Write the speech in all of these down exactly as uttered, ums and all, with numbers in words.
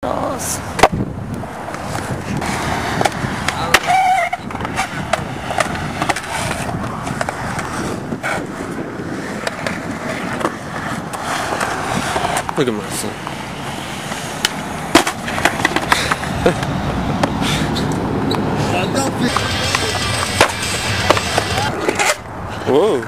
Look at my son. Whoa.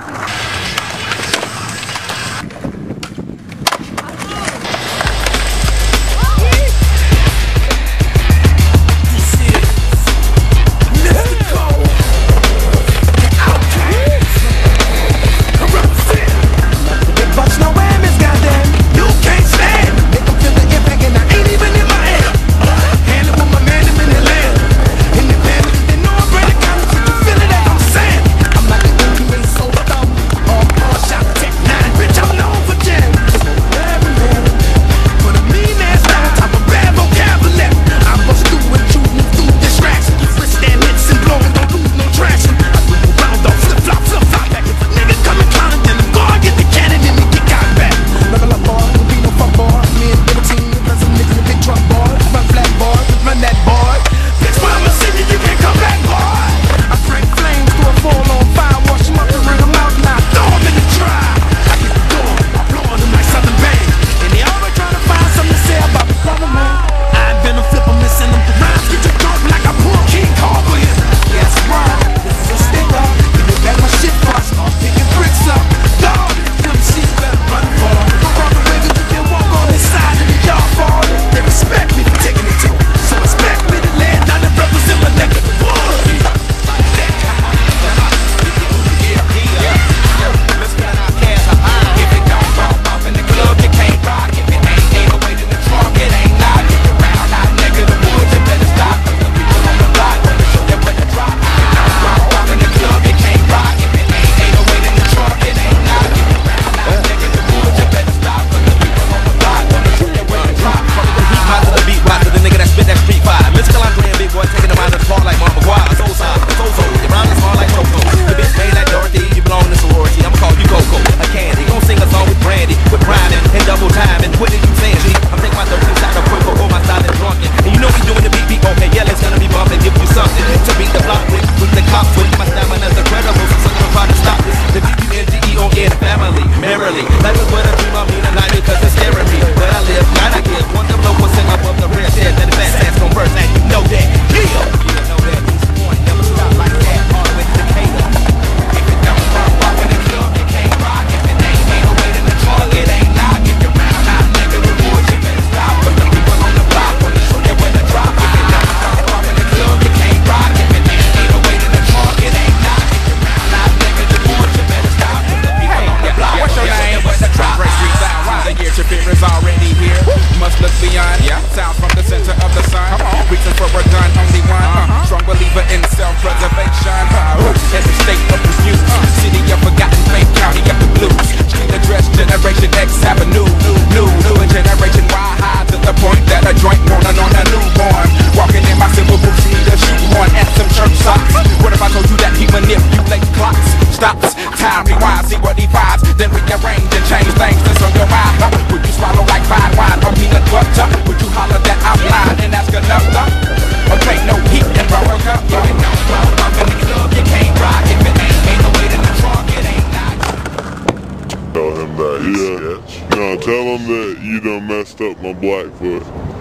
No, tell him that you done messed up my black foot.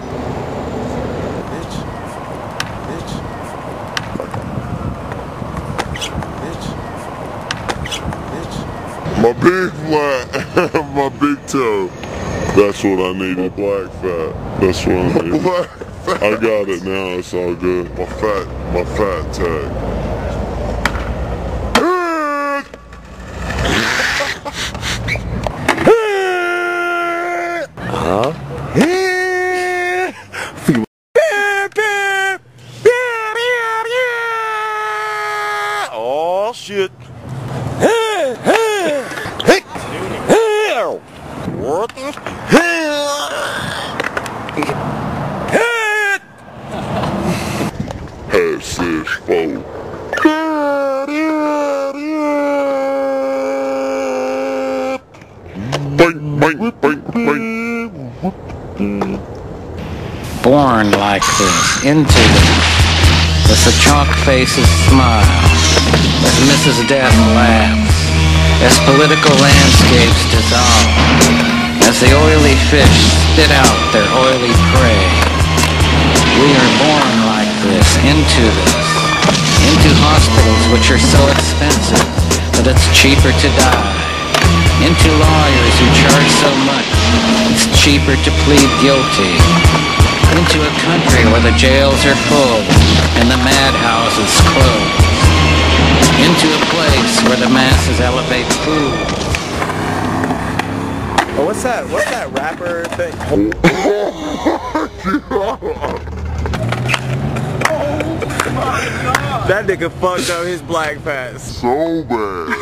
Bitch. Bitch. Bitch. Bitch. My big flat, my big toe. That's what I needed. Black fat. That's what I needed. Black fat. I got it now. It's all good. My fat, my fat tag. Huh? Oh shit. Hey, hey, hey, hey, what the hell? Hey, sesh, fool. Bang, bang, bang, bang. born like this, into this. As the chalk faces smile, as Missus Death laughs, as political landscapes dissolve, as the oily fish spit out their oily prey. We are born like this, into this, into hospitals which are so expensive that it's cheaper to die, into lawyers who charge so much it's cheaper to plead guilty, into a country where the jails are full and the madhouses closed, into a place where the masses elevate food. Oh, what's that? What's that rapper thing? That nigga fucked up his black pass. So bad.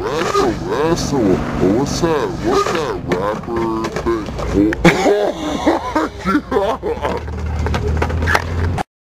What's that? What's that rapper thing?